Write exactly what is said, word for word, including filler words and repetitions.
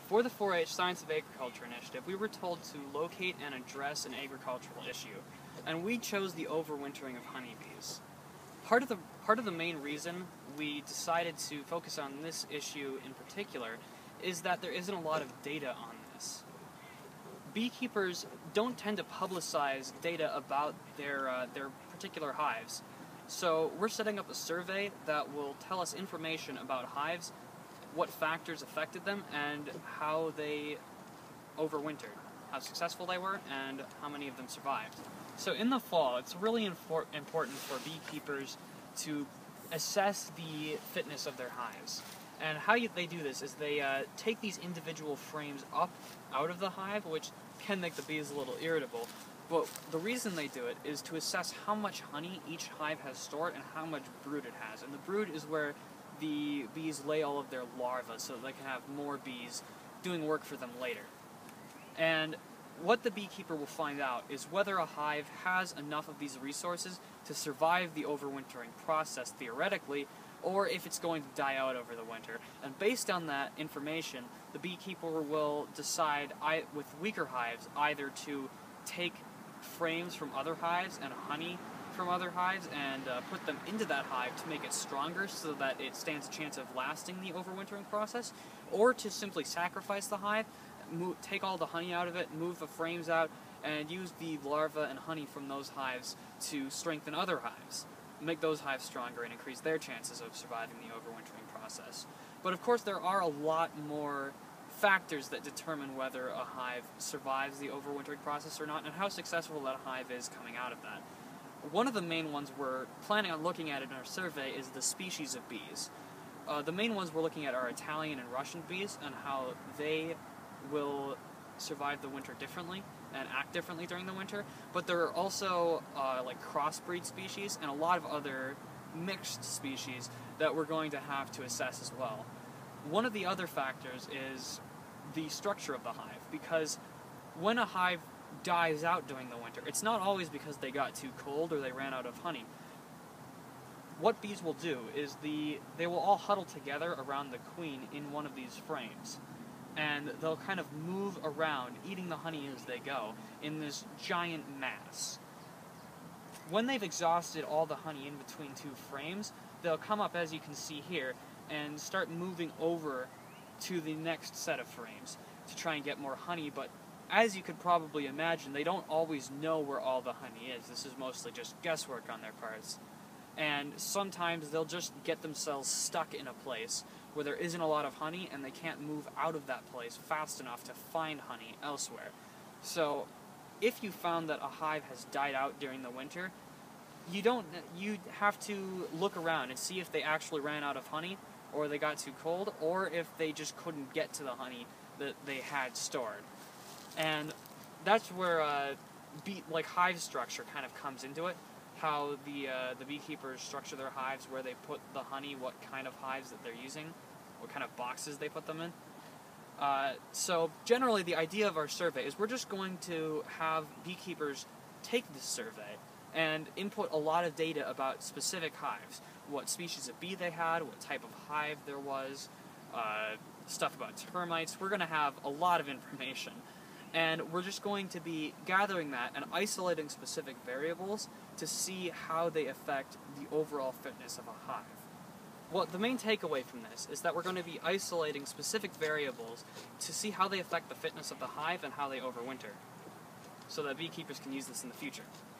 For the four H Science of Agriculture Initiative, we were told to locate and address an agricultural issue, and we chose the overwintering of honeybees. Part of the part of the main reason we decided to focus on this issue in particular is that there isn't a lot of data on this. Beekeepers don't tend to publicize data about their uh, their particular hives, so we're setting up a survey that will tell us information about hives, what factors affected them, and how they overwintered, how successful they were, and how many of them survived. So in the fall, it's really infor important for beekeepers to assess the fitness of their hives. And how you, they do this is they uh, take these individual frames up out of the hive, which can make the bees a little irritable. But the reason they do it is to assess how much honey each hive has stored and how much brood it has. And the brood is where the bees lay all of their larvae so they can have more bees doing work for them later. And what the beekeeper will find out is whether a hive has enough of these resources to survive the overwintering process theoretically, or if it's going to die out over the winter. And based on that information, the beekeeper will decide, with weaker hives, either to take frames from other hives and honey from other hives and uh, put them into that hive to make it stronger so that it stands a chance of lasting the overwintering process, or to simply sacrifice the hive, move, take all the honey out of it, move the frames out, and use the larvae and honey from those hives to strengthen other hives, make those hives stronger and increase their chances of surviving the overwintering process. But of course there are a lot more factors that determine whether a hive survives the overwintering process or not, and how successful that hive is coming out of that. One of the main ones we're planning on looking at in our survey is the species of bees. Uh, the main ones we're looking at are Italian and Russian bees, and how they will survive the winter differently and act differently during the winter, but there are also uh, like crossbreed species and a lot of other mixed species that we're going to have to assess as well. One of the other factors is the structure of the hive, because when a hive dies out during the winter, it's not always because they got too cold or they ran out of honey. What bees will do is the they will all huddle together around the queen in one of these frames, and they'll kind of move around, eating the honey as they go, in this giant mass. When they've exhausted all the honey in between two frames, they'll come up, as you can see here, and start moving over to the next set of frames to try and get more honey, but as you could probably imagine, they don't always know where all the honey is. This is mostly just guesswork on their parts. And sometimes they'll just get themselves stuck in a place where there isn't a lot of honey and they can't move out of that place fast enough to find honey elsewhere. So if you found that a hive has died out during the winter, you don't you have to look around and see if they actually ran out of honey, or they got too cold, or if they just couldn't get to the honey that they had stored. And that's where uh, bee, like hive structure kind of comes into it. How the uh, the beekeepers structure their hives, where they put the honey, what kind of hives that they're using, what kind of boxes they put them in. Uh, so generally, the idea of our survey is we're just going to have beekeepers take this survey and input a lot of data about specific hives, what species of bee they had, what type of hive there was, uh, stuff about termites. We're going to have a lot of information. And we're just going to be gathering that and isolating specific variables to see how they affect the overall fitness of a hive. Well, the main takeaway from this is that we're going to be isolating specific variables to see how they affect the fitness of the hive and how they overwinter, so that beekeepers can use this in the future.